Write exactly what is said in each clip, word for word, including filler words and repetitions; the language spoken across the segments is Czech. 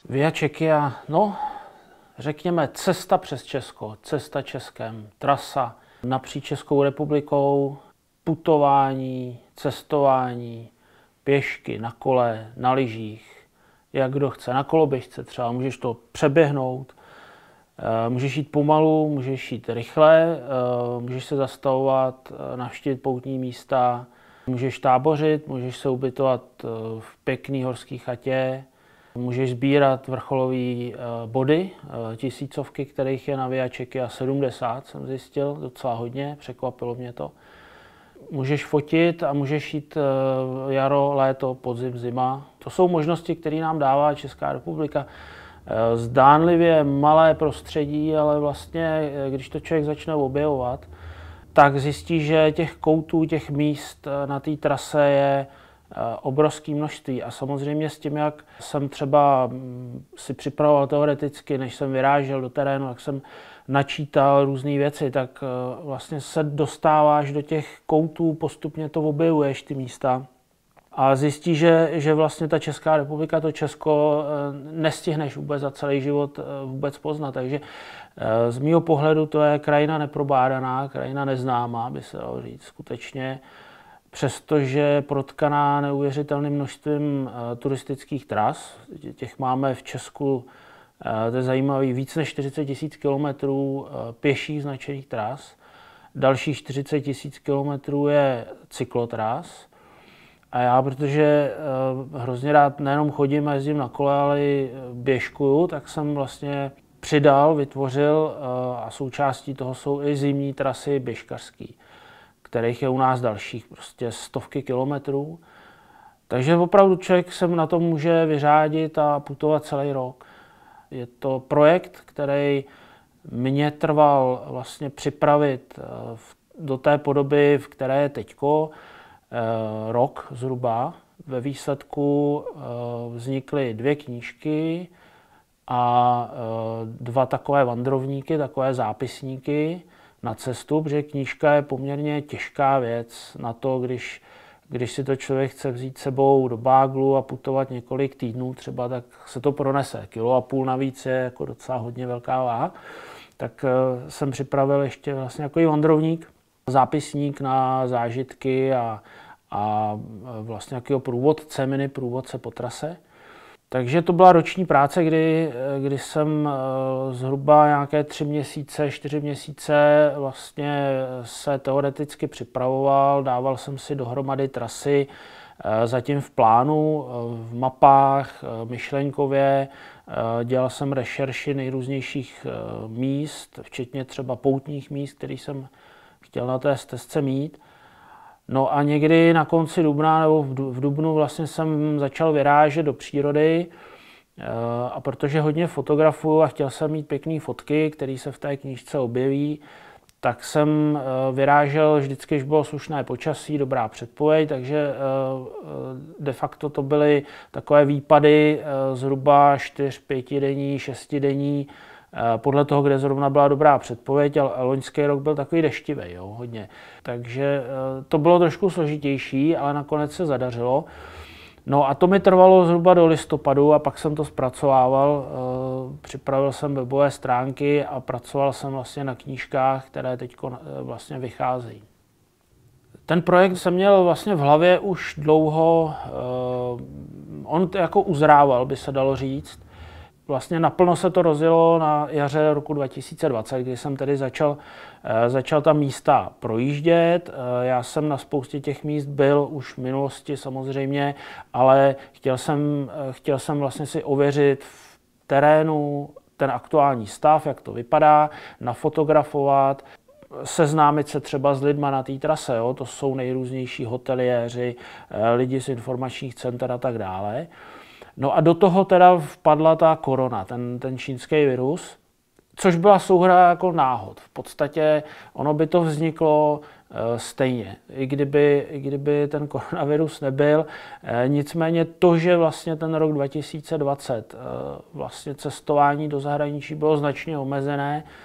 Via Czechia, no, řekněme cesta přes Česko, cesta Českem, trasa napříč Českou republikou, putování, cestování, pěšky, na kole, na lyžích, jak kdo chce, na koloběžce třeba, můžeš to přeběhnout, můžeš jít pomalu, můžeš jít rychle, můžeš se zastavovat, navštívit poutní místa, můžeš tábořit, můžeš se ubytovat v pěkný horské chatě, můžeš sbírat vrcholové body, tisícovky, kterých je na Via Czechia sedmdesát, jsem zjistil, docela hodně, překvapilo mě to. Můžeš fotit a můžeš jít jaro, léto, podzim, zima. To jsou možnosti, které nám dává Česká republika. Zdánlivě malé prostředí, ale vlastně, když to člověk začne objevovat, tak zjistí, že těch koutů, těch míst na té trase je obrovské množství. A samozřejmě s tím, jak jsem třeba si připravoval teoreticky, než jsem vyrážel do terénu, jak jsem načítal různé věci, tak vlastně se dostáváš do těch koutů, postupně to objevuješ, ty místa. A zjistíš, že, že vlastně ta Česká republika, to Česko nestihneš vůbec za celý život vůbec poznat. Takže z mýho pohledu to je krajina neprobádaná, krajina neznámá, by se dalo říct skutečně. Přestože je protkaná neuvěřitelným množstvím turistických tras, těch máme v Česku, to je zajímavý, víc než čtyřicet tisíc kilometrů pěších značených tras, dalších čtyřicet tisíc kilometrů je cyklotras. A já, protože hrozně rád nejenom chodím a jezdím na kole, ale i běžkuju, tak jsem vlastně přidal, vytvořil a součástí toho jsou i zimní trasy běžkařský, kterých je u nás dalších prostě stovky kilometrů. Takže opravdu člověk se na to může vyřádit a putovat celý rok. Je to projekt, který mě trval vlastně připravit do té podoby, v které je teďko, rok zhruba. Ve výsledku vznikly dvě knížky a dva takové vandrovníky, takové zápisníky na cestu, protože knížka je poměrně těžká věc na to, když, když si to člověk chce vzít sebou do báglu a putovat několik týdnů třeba, tak se to pronese. Kilo a půl navíc je jako docela hodně velká váha. Tak jsem připravil ještě vlastně takový vandrovník, zápisník na zážitky a, a vlastně nějakého průvodce, mini průvodce po trase. Takže to byla roční práce, kdy, kdy jsem zhruba nějaké tři měsíce, čtyři měsíce vlastně se teoreticky připravoval, dával jsem si dohromady trasy zatím v plánu, v mapách, myšlenkově, dělal jsem rešerši nejrůznějších míst, včetně třeba poutních míst, které jsem chtěl na té stezce mít. No a někdy na konci dubna nebo v dubnu vlastně jsem začal vyrážet do přírody a protože hodně fotografuju a chtěl jsem mít pěkné fotky, které se v té knížce objeví, tak jsem vyrážel vždycky, když bylo slušné počasí, dobrá předpověď, takže de facto to byly takové výpady zhruba čtyř, pětidenní, šestidenní, podle toho, kde zrovna byla dobrá předpověď, ale loňský rok byl takový deštivý, jo, hodně. Takže to bylo trošku složitější, ale nakonec se zadařilo. No a to mi trvalo zhruba do listopadu a pak jsem to zpracovával. Připravil jsem webové stránky a pracoval jsem vlastně na knížkách, které teď vlastně vycházejí. Ten projekt jsem měl vlastně v hlavě už dlouho, on jako uzrával, by se dalo říct. Vlastně naplno se to rozjelo na jaře roku dva tisíce dvacet, kdy jsem tedy začal, začal ta místa projíždět. Já jsem na spoustě těch míst byl už v minulosti samozřejmě, ale chtěl jsem, chtěl jsem vlastně si ověřit v terénu ten aktuální stav, jak to vypadá, nafotografovat, seznámit se třeba s lidma na té trase, jo? To jsou nejrůznější hoteliéři, lidi z informačních center a tak dále. No a do toho teda vpadla ta korona, ten, ten čínský virus, což byla souhra jako náhod. V podstatě ono by to vzniklo e, stejně, i kdyby, i kdyby ten koronavirus nebyl. E, nicméně to, že vlastně ten rok dva tisíce dvacet e, vlastně cestování do zahraničí bylo značně omezené,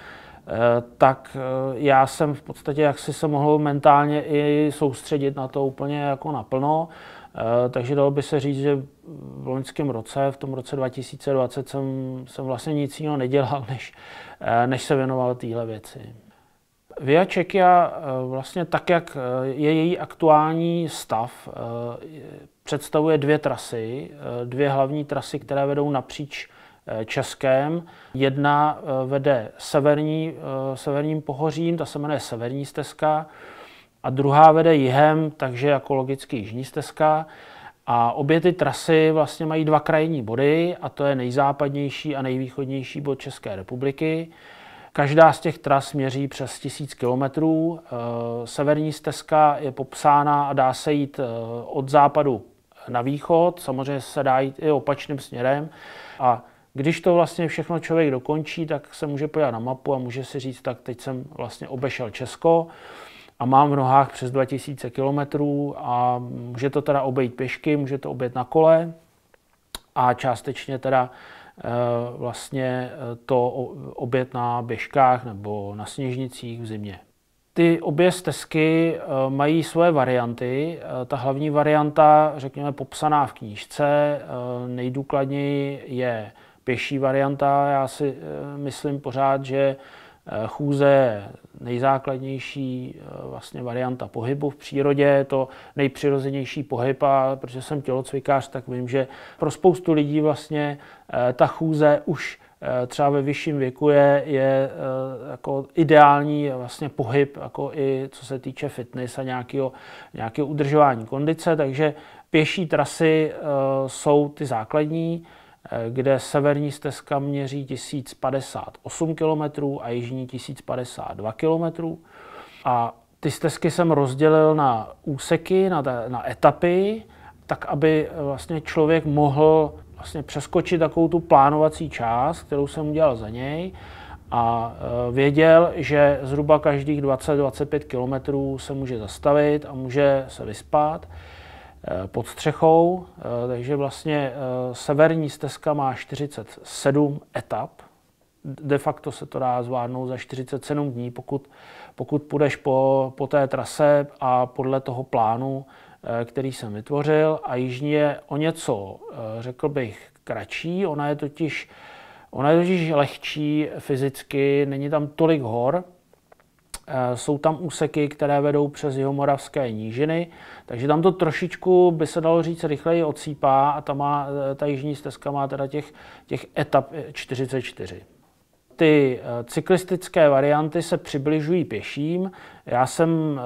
tak já jsem v podstatě jaksi se mohl mentálně i soustředit na to úplně jako naplno. Takže dalo by se říct, že v loňském roce, v tom roce dva tisíce dvacet, jsem, jsem vlastně nic jiného nedělal, než, než se věnoval téhle věci. Via Czechia vlastně tak, jak je její aktuální stav, představuje dvě trasy, dvě hlavní trasy, které vedou napříč Českem. Jedna vede severní, severním pohořím, ta se jmenuje Severní stezka, a druhá vede jihem, takže jako logicky Jižní stezka. A obě ty trasy vlastně mají dva krajní body, a to je nejzápadnější a nejvýchodnější bod České republiky. Každá z těch tras měří přes tisíc kilometrů. Severní stezka je popsána a dá se jít od západu na východ, samozřejmě se dá jít i opačným směrem. A když to vlastně všechno člověk dokončí, tak se může podívat na mapu a může si říct, tak teď jsem vlastně obešel Česko a mám v nohách přes dva tisíce kilometrů a může to teda obejít pěšky, může to objet na kole a částečně teda vlastně to objet na běžkách nebo na sněžnicích v zimě. Ty obě stezky mají svoje varianty. Ta hlavní varianta, řekněme, popsaná v knížce, nejdůkladněji je pěší varianta. Já si myslím pořád, že chůze je nejzákladnější vlastně varianta pohybu v přírodě, je to nejpřirozenější pohyb, a protože jsem tělocvikář, tak vím, že pro spoustu lidí vlastně ta chůze už třeba ve vyšším věku je, je jako ideální vlastně pohyb, jako i co se týče fitness a nějakého, nějakého udržování kondice, takže pěší trasy jsou ty základní, kde severní stezka měří tisíc padesát osm kilometrů a jižní tisíc padesát dva kilometrů. A ty stezky jsem rozdělil na úseky, na, na etapy, tak aby vlastně člověk mohl vlastně přeskočit takovou tu plánovací část, kterou jsem udělal za něj, a věděl, že zhruba každých dvacet až dvacet pět kilometrů se může zastavit a může se vyspat pod střechou, takže vlastně severní stezka má čtyřicet sedm etap. De facto se to dá zvládnout za čtyřicet sedm dní, pokud, pokud půjdeš po, po té trase a podle toho plánu, který jsem vytvořil. A jižní je o něco, řekl bych, kratší. Ona je totiž, ona je totiž lehčí fyzicky, není tam tolik hor. Jsou tam úseky, které vedou přes jihomoravské nížiny, takže tam to trošičku, by se dalo říct, rychleji odsýpá, a ta, má, ta jižní stezka má teda těch, těch etap čtyřicet čtyři. Ty cyklistické varianty se přibližují pěším. Já jsem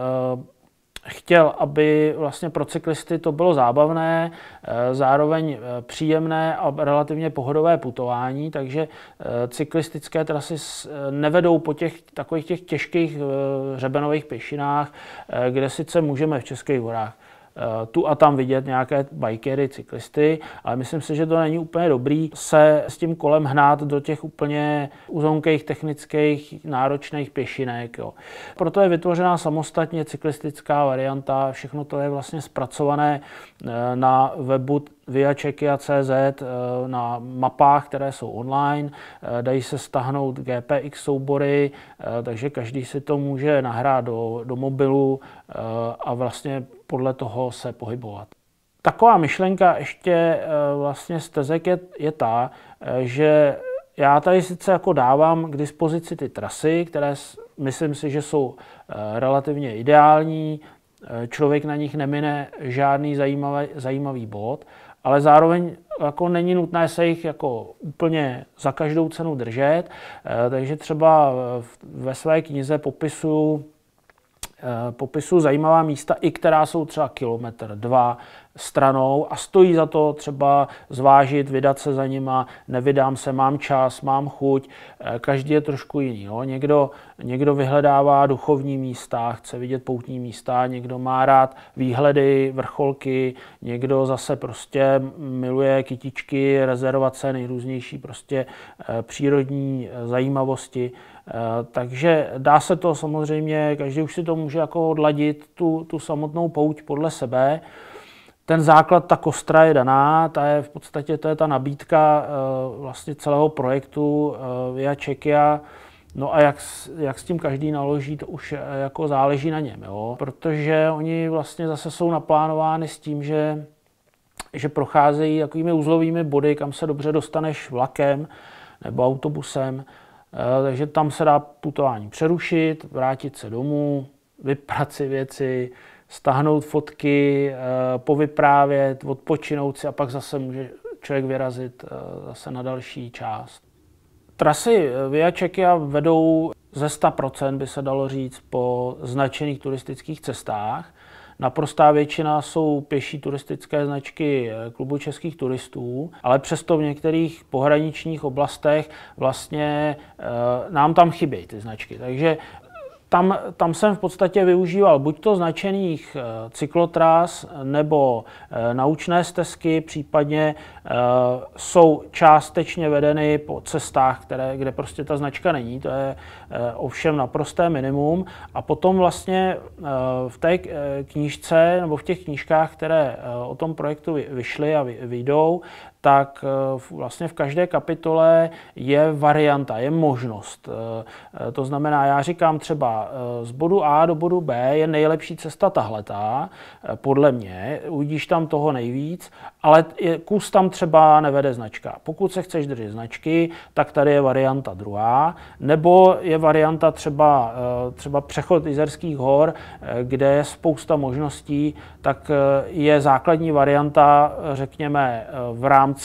chtěl, aby vlastně pro cyklisty to bylo zábavné, zároveň příjemné a relativně pohodové putování, takže cyklistické trasy nevedou po těch takových těch těžkých hřebenových pěšinách, kde sice můžeme v Českých horách tu a tam vidět nějaké bikery, cyklisty, ale myslím si, že to není úplně dobrý se s tím kolem hnát do těch úplně uzonkých, technických, náročných pěšinek. Jo. Proto je vytvořená samostatně cyklistická varianta, všechno to je vlastně zpracované na webu via czechia tečka cé zet, na mapách, které jsou online, dají se stáhnout G P X soubory, takže každý si to může nahrát do, do mobilu a vlastně podle toho se pohybovat. Taková myšlenka ještě vlastně stezek je, je ta, že já tady sice jako dávám k dispozici ty trasy, které myslím si, že jsou relativně ideální, člověk na nich nemine žádný zajímavý, zajímavý bod, ale zároveň jako není nutné se jich jako úplně za každou cenu držet, takže třeba ve své knize popisuju popisuju zajímavá místa, i která jsou třeba kilometr, dva stranou a stojí za to třeba zvážit, vydat se za nima, nevydám se, mám čas, mám chuť, každý je trošku jiný. Jo. Někdo, někdo vyhledává duchovní místa, chce vidět poutní místa, někdo má rád výhledy, vrcholky, někdo zase prostě miluje kytičky, rezervace, nejrůznější prostě přírodní zajímavosti. Takže dá se to samozřejmě, každý už si to může jako odladit, tu, tu samotnou pouť podle sebe. Ten základ, ta kostra je daná, ta je v podstatě to je ta nabídka vlastně celého projektu Via Czechia. No a jak, jak s tím každý naloží, to už jako záleží na něm, jo? Protože oni vlastně zase jsou naplánovány s tím, že, že procházejí takovými uzlovými body, kam se dobře dostaneš vlakem nebo autobusem, takže tam se dá putování přerušit, vrátit se domů, vyprat si věci, stáhnout fotky, povyprávět, odpočinout si a pak zase může člověk vyrazit zase na další část. Trasy Via Czechia vedou ze sto procent, by se dalo říct, po značených turistických cestách. Naprostá většina jsou pěší turistické značky Klubu českých turistů, ale přesto v některých pohraničních oblastech vlastně e, nám tam chybějí ty značky. Takže Tam, tam jsem v podstatě využíval buď to značených e, cyklotras nebo e, naučné stezky, případně e, jsou částečně vedeny po cestách, které, kde prostě ta značka není, to je e, ovšem naprosté minimum. A potom vlastně e, v té knížce nebo v těch knížkách, které e, o tom projektu vyšly a vy, vyjdou, tak vlastně v každé kapitole je varianta, je možnost. To znamená, já říkám třeba z bodu A do bodu B je nejlepší cesta tahletá, podle mě, uvidíš tam toho nejvíc, ale kus tam třeba nevede značka. Pokud se chceš držet značky, tak tady je varianta druhá, nebo je varianta třeba, třeba přechod Jizerských hor, kde je spousta možností, tak je základní varianta, řekněme, v rámci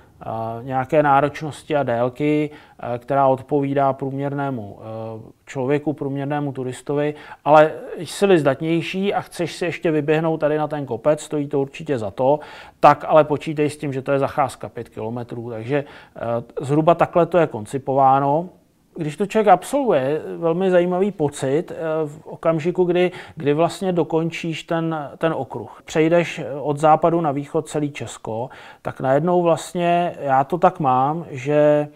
nějaké náročnosti a délky, která odpovídá průměrnému člověku, průměrnému turistovi, ale jsi-li zdatnější a chceš si ještě vyběhnout tady na ten kopec, stojí to určitě za to, tak ale počítej s tím, že to je zacházka pět kilometrů, takže zhruba takhle to je koncipováno. Když to člověk absolvuje, velmi zajímavý pocit v okamžiku, kdy, kdy vlastně dokončíš ten, ten okruh. Přejdeš od západu na východ celý Česko, tak najednou vlastně já to tak mám, že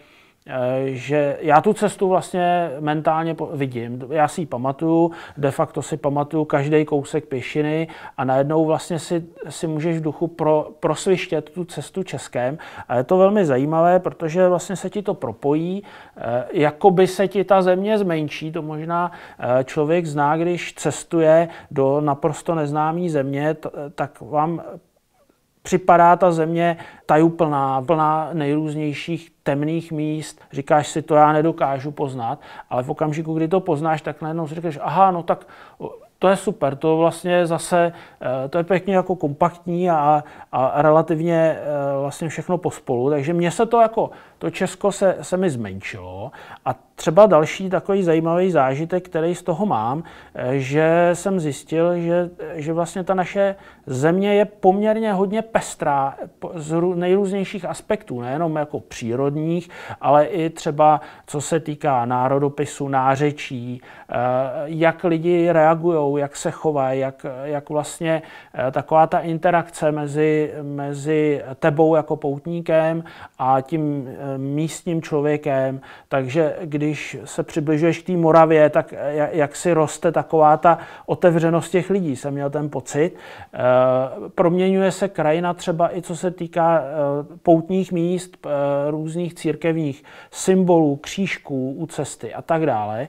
že já tu cestu vlastně mentálně vidím. Já si ji pamatuju, de facto si pamatuju každý kousek pěšiny a najednou vlastně si, si můžeš v duchu pro, prosvištět tu cestu Českém. A je to velmi zajímavé, protože vlastně se ti to propojí, jako by se ti ta země zmenší. To možná člověk zná, když cestuje do naprosto neznámé země, tak vám připadá ta země tajuplná, plná nejrůznějších temných míst. Říkáš si, to já nedokážu poznat, ale v okamžiku, kdy to poznáš, tak najednou si říkáš, aha, no tak to je super, to vlastně zase, to je pěkně jako kompaktní a, a relativně vlastně všechno pospolu. Takže mně se to jako, to Česko se, se mi zmenšilo. A třeba další takový zajímavý zážitek, který z toho mám, že jsem zjistil, že, že vlastně ta naše země je poměrně hodně pestrá z nejrůznějších aspektů, nejenom jako přírodních, ale i třeba co se týká národopisu, nářečí, jak lidi reagují, jak se chovají, jak, jak vlastně taková ta interakce mezi, mezi tebou jako poutníkem a tím místním člověkem. Takže když se přibližuješ k té Moravě, tak jak si roste taková ta otevřenost těch lidí, jsem měl ten pocit. Proměňuje se krajina třeba i co se týká poutních míst, různých církevních symbolů, křížků u cesty a tak dále.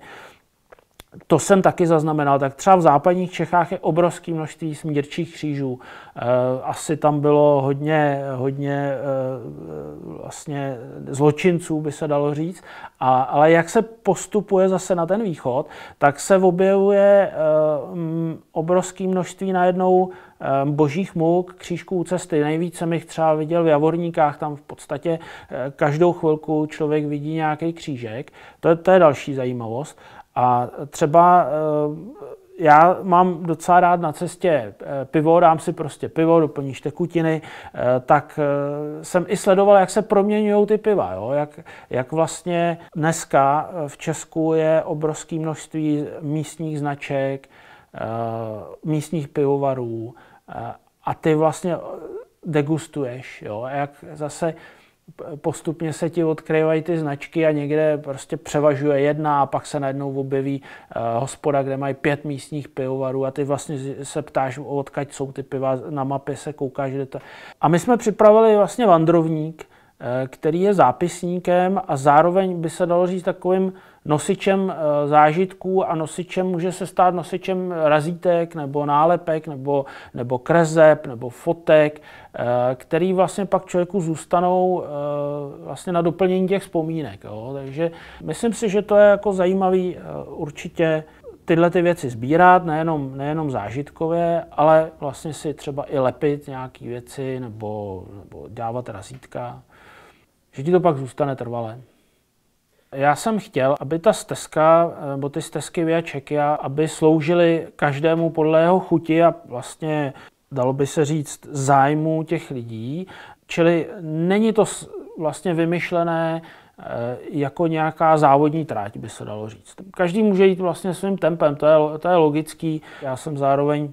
To jsem taky zaznamenal, tak třeba v západních Čechách je obrovské množství smírčích křížů. Asi tam bylo hodně, hodně vlastně zločinců, by se dalo říct. A, ale jak se postupuje zase na ten východ, tak se objevuje obrovské množství najednou božích muk, křížků u cesty. Nejvíc jsem jich třeba viděl v Javorníkách, tam v podstatě každou chvilku člověk vidí nějaký křížek. To je, to je další zajímavost. A třeba já mám docela rád na cestě pivo, dám si prostě pivo, doplníš tekutiny, tak jsem i sledoval, jak se proměňují ty piva, jo? Jak, jak vlastně dneska v Česku je obrovské množství místních značek, místních pivovarů a ty vlastně degustuješ, jo? Jak zase postupně se ti odkryvají ty značky a někde prostě převažuje jedna a pak se najednou objeví uh, hospoda, kde mají pět místních pivovarů a ty vlastně se ptáš, odkud jsou ty piva, na mapě se koukáš, kde to... A my jsme připravili vlastně vandrovník, uh, který je zápisníkem a zároveň by se dalo říct takovým nosičem zážitků a nosičem může se stát nosičem razítek nebo nálepek nebo, nebo kreseb nebo fotek, který vlastně pak člověku zůstanou vlastně na doplnění těch vzpomínek. Jo. Takže myslím si, že to je jako zajímavý určitě tyhle ty věci sbírat, nejenom, nejenom zážitkově, ale vlastně si třeba i lepit nějaké věci nebo, nebo dávat razítka, že ti to pak zůstane trvalé. Já jsem chtěl, aby ta stezka, nebo ty stezky Via Czechia, aby sloužily každému podle jeho chuti a vlastně, dalo by se říct, zájmu těch lidí. Čili není to vlastně vymyšlené jako nějaká závodní trať, by se dalo říct. Každý může jít vlastně svým tempem, to je, to je logický. Já jsem zároveň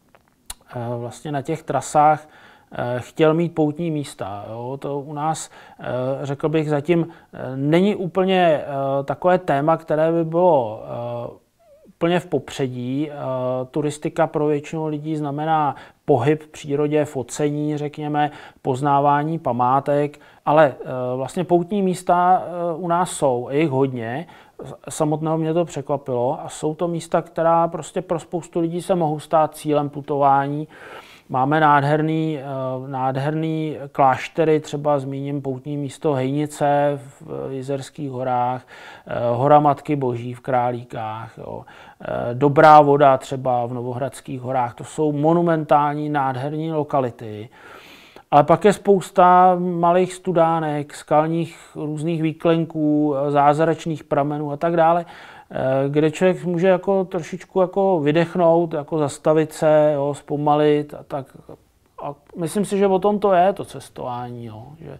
vlastně na těch trasách chtěl mít poutní místa. Jo. To u nás, řekl bych, zatím není úplně takové téma, které by bylo úplně v popředí. Turistika pro většinu lidí znamená pohyb v přírodě, focení, řekněme, poznávání památek, ale vlastně poutní místa u nás jsou, je jich hodně. Samotného mě to překvapilo a jsou to místa, která prostě pro spoustu lidí se mohou stát cílem putování. Máme nádherný, nádherný kláštery, třeba zmíním poutní místo Hejnice v Jizerských horách, Hora Matky Boží v Králíkách, jo. Dobrá voda třeba v Novohradských horách. To jsou monumentální, nádherní lokality. Ale pak je spousta malých studánek, skalních různých výklenků, zázračných pramenů a tak dále, kde člověk může jako trošičku jako vydechnout, jako zastavit se, jo, zpomalit a tak. A myslím si, že o tom to je, to cestování, jo, že,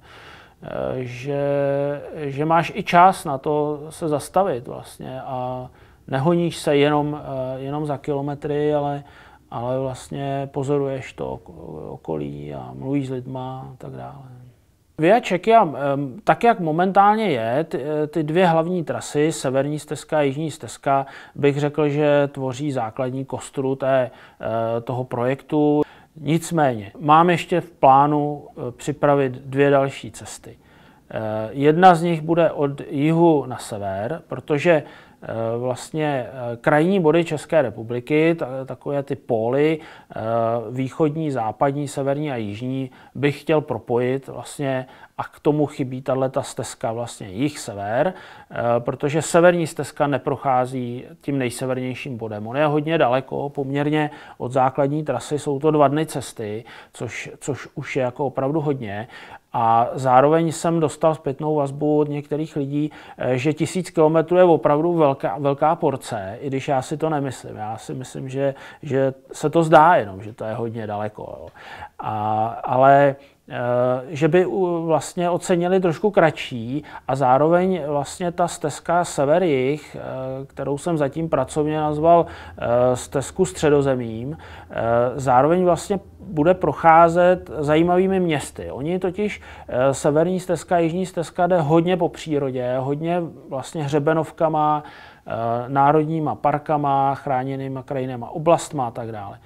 že, že máš i čas na to se zastavit vlastně a nehoníš se jenom, jenom za kilometry, ale, ale vlastně pozoruješ to okolí a mluvíš s lidma a tak dále. Via Czechia, tak jak momentálně je, ty, ty dvě hlavní trasy, severní stezka a jižní stezka, bych řekl, že tvoří základní kostru té, toho projektu. Nicméně, mám ještě v plánu připravit dvě další cesty. Jedna z nich bude od jihu na sever, protože vlastně krajní body České republiky, takové ty póly, východní, západní, severní a jižní, bych chtěl propojit vlastně a k tomu chybí tato stezka vlastně jih-sever, protože severní stezka neprochází tím nejsevernějším bodem. On je hodně daleko, poměrně od základní trasy, jsou to dva dny cesty, což, což už je jako opravdu hodně. A zároveň jsem dostal zpětnou vazbu od některých lidí, že tisíc kilometrů je opravdu velká, velká porce, i když já si to nemyslím. Já si myslím, že, že se to zdá jenom, že to je hodně daleko. Jo. A, ale že by vlastně ocenili trošku kratší a zároveň vlastně ta stezka sever-jih, kterou jsem zatím pracovně nazval stezku středozemím, zároveň vlastně bude procházet zajímavými městy. Oni totiž severní stezka, jižní stezka jde hodně po přírodě, hodně vlastně hřebenovkama, národníma parkama, chráněnýma krajinama, oblastma a tak dále.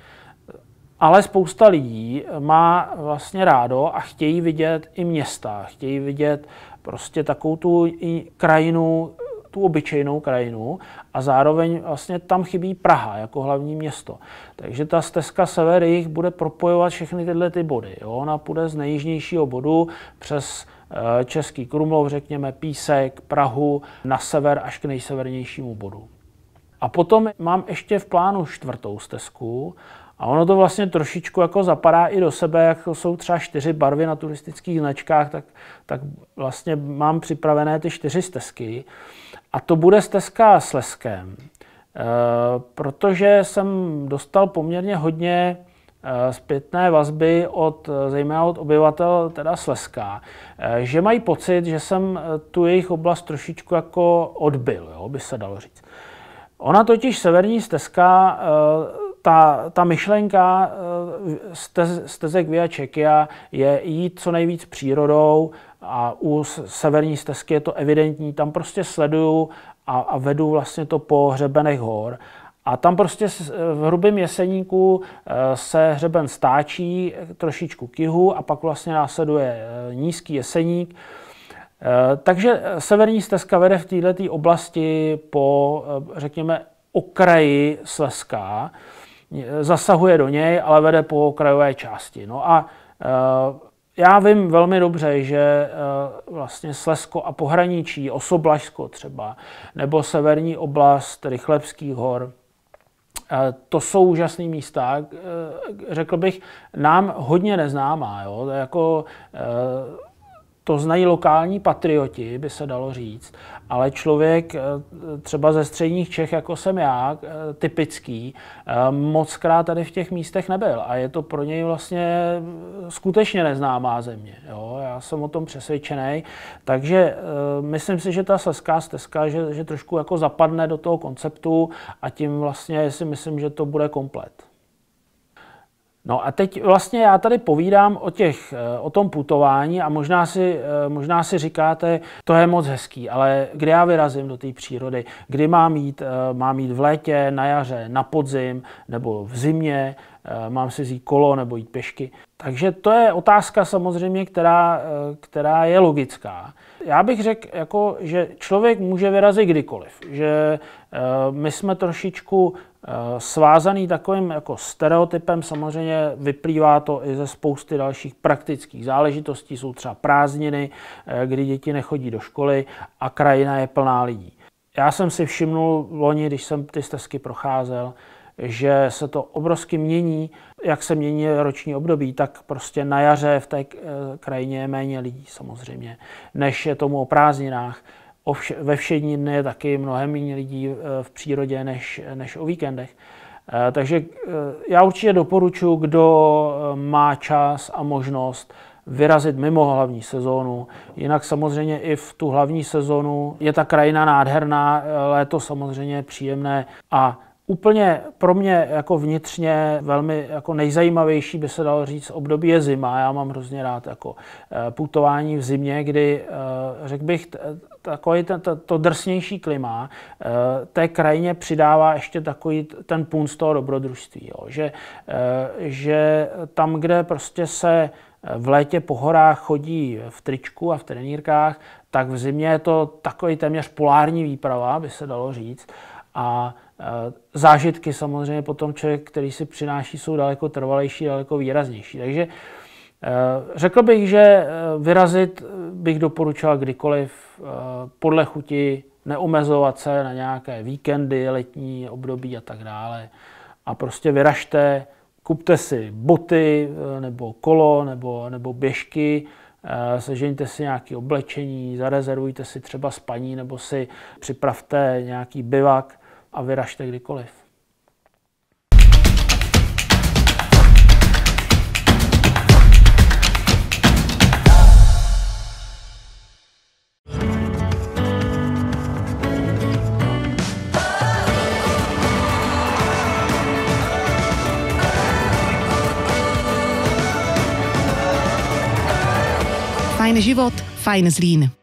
Ale spousta lidí má vlastně rádo a chtějí vidět i města, chtějí vidět prostě takovou tu i krajinu, tu obyčejnou krajinu a zároveň vlastně tam chybí Praha jako hlavní město. Takže ta stezka sever-jih bude propojovat všechny tyhle ty body. Jo? Ona půjde z nejjižnějšího bodu přes Český Krumlov, řekněme Písek, Prahu, na sever až k nejsevernějšímu bodu. A potom mám ještě v plánu čtvrtou stezku, a ono to vlastně trošičku jako zapadá i do sebe, jako jsou třeba čtyři barvy na turistických značkách, tak, tak vlastně mám připravené ty čtyři stezky. A to bude stezka s Slezskem, e, protože jsem dostal poměrně hodně e, zpětné vazby od, zejména od obyvatel teda Slezska, e, že mají pocit, že jsem tu jejich oblast trošičku jako odbyl, jo, by se dalo říct. Ona totiž severní stezka, e, Ta, ta myšlenka stez, stezek Via Czechia je jít co nejvíc přírodou a u severní stezky je to evidentní, tam prostě sleduju a, a vedu vlastně to po hřebenech hor. A tam prostě v hrubém Jeseníku se hřeben stáčí trošičku k jihu a pak vlastně následuje nízký Jeseník. Takže severní stezka vede v této oblasti po, řekněme, okraji Slezska, zasahuje do něj, ale vede po okrajové části. No a já vím velmi dobře, že vlastně Slezsko a pohraničí, Osoblažsko třeba, nebo severní oblast Rychlebských hor, to jsou úžasné místa, řekl bych, nám hodně neznámá. Jo? Jako, to znají lokální patrioti, by se dalo říct, ale člověk třeba ze středních Čech, jako jsem já, typický, mockrát tady v těch místech nebyl a je to pro něj vlastně skutečně neznámá země. Jo? Já jsem o tom přesvědčený, takže myslím si, že ta slezská stezka, že, že trošku jako zapadne do toho konceptu a tím vlastně si myslím, že to bude komplet. No a teď vlastně já tady povídám o, těch, o tom putování a možná si, možná si říkáte, to je moc hezký, ale kdy já vyrazím do té přírody, kdy mám jít, mám jít v létě, na jaře, na podzim nebo v zimě, mám si vzít kolo nebo jít pěšky. Takže to je otázka samozřejmě, která, která je logická. Já bych řekl, jako, že člověk může vyrazit kdykoliv, že my jsme trošičku svázaný takovým jako stereotypem, samozřejmě vyplývá to i ze spousty dalších praktických záležitostí, jsou třeba prázdniny, kdy děti nechodí do školy a krajina je plná lidí. Já jsem si všimnul loni, když jsem ty stezky procházel, že se to obrovsky mění, jak se mění roční období, tak prostě na jaře v té krajině je méně lidí samozřejmě, než je tomu o prázdninách. Ovše, ve všední dny je taky mnohem méně lidí v přírodě než, než o víkendech. Takže já určitě doporučuji, kdo má čas a možnost vyrazit mimo hlavní sezónu. Jinak samozřejmě i v tu hlavní sezónu je ta krajina nádherná, léto samozřejmě příjemné a úplně pro mě jako vnitřně velmi jako nejzajímavější by se dalo říct období je zima. Já mám hrozně rád jako putování v zimě, kdy řekl bych takový ten, to, to drsnější klima té krajině přidává ještě takový ten punc toho dobrodružství. Jo. Že, že tam, kde prostě se v létě po horách chodí v tričku a v trenýrkách, tak v zimě je to takový téměř polární výprava, by se dalo říct. A zážitky samozřejmě potom člověk, který si přináší, jsou daleko trvalejší, daleko výraznější. Takže řekl bych, že vyrazit bych doporučoval kdykoliv podle chuti, neomezovat se na nějaké víkendy, letní období a tak dále. A prostě vyražte, kupte si boty nebo kolo nebo, nebo běžky, sežeňte si nějaké oblečení, zarezervujte si třeba spaní nebo si připravte nějaký bivak a vyražte kdykoliv. Fajn život, fajn Zlín.